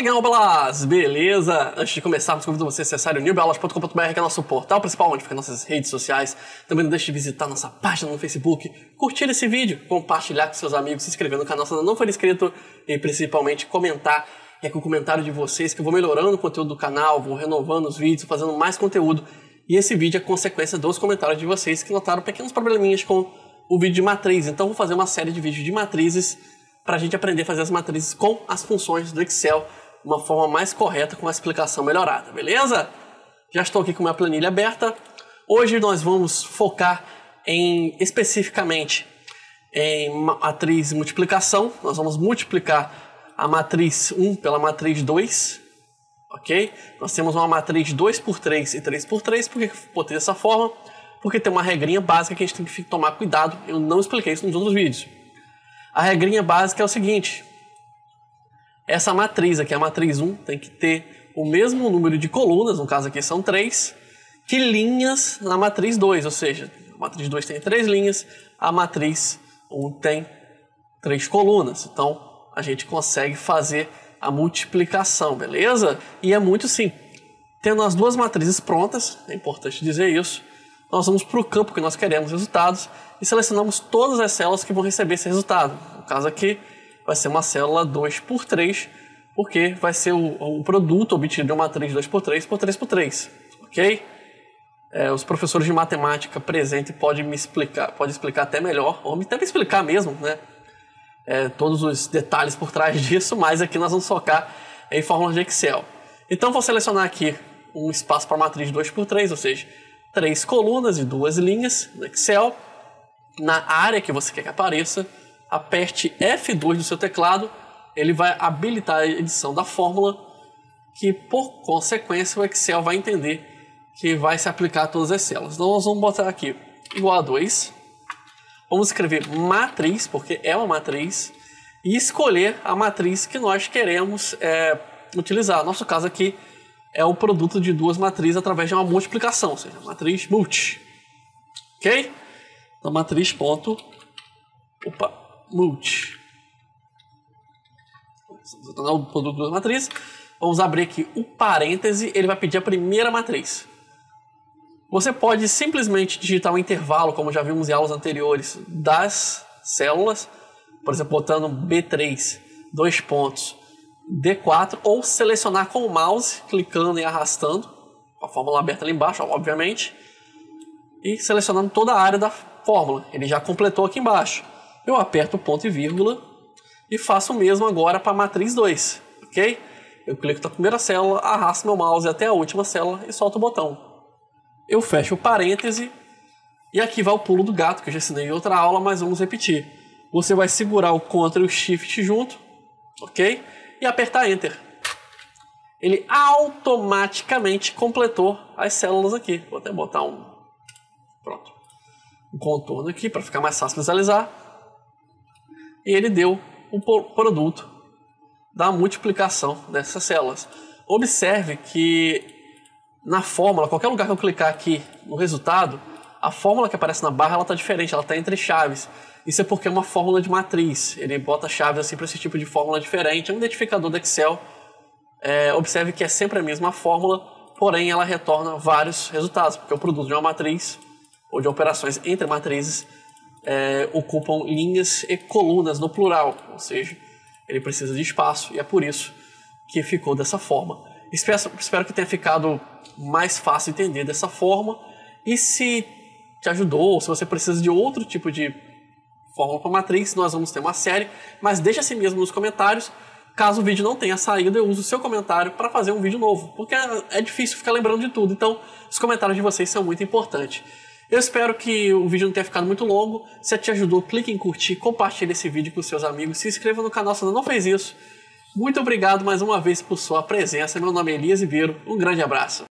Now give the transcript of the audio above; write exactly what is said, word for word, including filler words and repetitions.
Gamblas! Beleza? Antes de começarmos, convido você a acessar o new belas ponto com ponto br, que é nosso portal principal, onde ficam nossas redes sociais. Também não deixe de visitar nossa página no Facebook, curtir esse vídeo, compartilhar com seus amigos, se inscrever no canal se ainda não for inscrito e principalmente comentar. É com o comentário de vocês que eu vou melhorando o conteúdo do canal, vou renovando os vídeos, fazendo mais conteúdo. E esse vídeo é consequência dos comentários de vocês que notaram pequenos probleminhas com o vídeo de matriz. Então vou fazer uma série de vídeos de matrizes para a gente aprender a fazer as matrizes com as funções do Excel de uma forma mais correta, com a explicação melhorada, beleza? Já estou aqui com minha planilha aberta. Hoje nós vamos focar em, especificamente em matriz de multiplicação. Nós vamos multiplicar a matriz um pela matriz dois, ok? Nós temos uma matriz dois por três e três por três. Por que eu botei dessa forma? Porque tem uma regrinha básica que a gente tem que tomar cuidado. Eu não expliquei isso nos outros vídeos. A regrinha básica é o seguinte: essa matriz aqui, a matriz um, tem que ter o mesmo número de colunas, no caso aqui são três, que linhas na matriz dois, ou seja, a matriz dois tem três linhas, a matriz um tem três colunas. Então, a gente consegue fazer a multiplicação, beleza? E é muito simples. Tendo as duas matrizes prontas, é importante dizer isso, nós vamos para o campo que nós queremos resultados e selecionamos todas as células que vão receber esse resultado. No caso aqui, vai ser uma célula dois por três, porque vai ser o, o produto obtido de uma matriz dois por três por três por três, ok? É, os professores de matemática presentes podem me explicar, podem explicar até melhor, ou até me explicar mesmo, né? É, todos os detalhes por trás disso, mas aqui nós vamos focar em fórmulas de Excel. Então vou selecionar aqui um espaço para matriz dois por três, ou seja, três colunas e duas linhas no Excel. Na área que você quer que apareça, aperte F dois do seu teclado, ele vai habilitar a edição da fórmula, que por consequência o Excel vai entender que vai se aplicar a todas as células. Então nós vamos botar aqui igual a dois, vamos escrever matriz, porque é uma matriz, e escolher a matriz que nós queremos é, utilizar. No nosso caso aqui é o produto de duas matrizes através de uma multiplicação, ou seja, matriz multi, ok? Então, matriz ponto, opa, multi. O produto de duas matrizes. Vamos abrir aqui o parêntese, ele vai pedir a primeira matriz. Você pode simplesmente digitar um intervalo, como já vimos em aulas anteriores, das células, por exemplo, botando B três, dois pontos, D quatro, ou selecionar com o mouse, clicando e arrastando, com a fórmula aberta ali embaixo, obviamente, e selecionando toda a área da fórmula. Ele já completou aqui embaixo. Eu aperto o ponto e vírgula e faço o mesmo agora para a matriz dois, ok? Eu clico na primeira célula, arrasto meu mouse até a última célula e solto o botão. Eu fecho o parêntese e aqui vai o pulo do gato, que eu já ensinei em outra aula, mas vamos repetir. Você vai segurar o Ctrl e o Shift junto, ok? E apertar Enter. Ele automaticamente completou as células aqui. Vou até botar um, pronto, um contorno aqui para ficar mais fácil visualizar. E ele deu o produto da multiplicação dessas células. Observe que na fórmula, qualquer lugar que eu clicar aqui no resultado, a fórmula que aparece na barra está diferente, ela está entre chaves. Isso é porque é uma fórmula de matriz. Ele bota chaves assim para esse tipo de fórmula diferente. É um identificador do Excel. É, observe que é sempre a mesma fórmula, porém ela retorna vários resultados, porque o produto de uma matriz ou de operações entre matrizes é, ocupam linhas e colunas no plural, ou seja, ele precisa de espaço e é por isso que ficou dessa forma. Espero, espero que tenha ficado mais fácil entender dessa forma, e se te ajudou, ou se você precisa de outro tipo de fórmula para matriz, nós vamos ter uma série, mas deixa assim mesmo nos comentários. Caso o vídeo não tenha saído, eu uso o seu comentário para fazer um vídeo novo, porque é, é difícil ficar lembrando de tudo, então os comentários de vocês são muito importantes. Eu espero que o vídeo não tenha ficado muito longo. Se te ajudou, clique em curtir, compartilhe esse vídeo com seus amigos, se inscreva no canal se ainda não fez isso. Muito obrigado mais uma vez por sua presença. Meu nome é Elias Ribeiro, um grande abraço.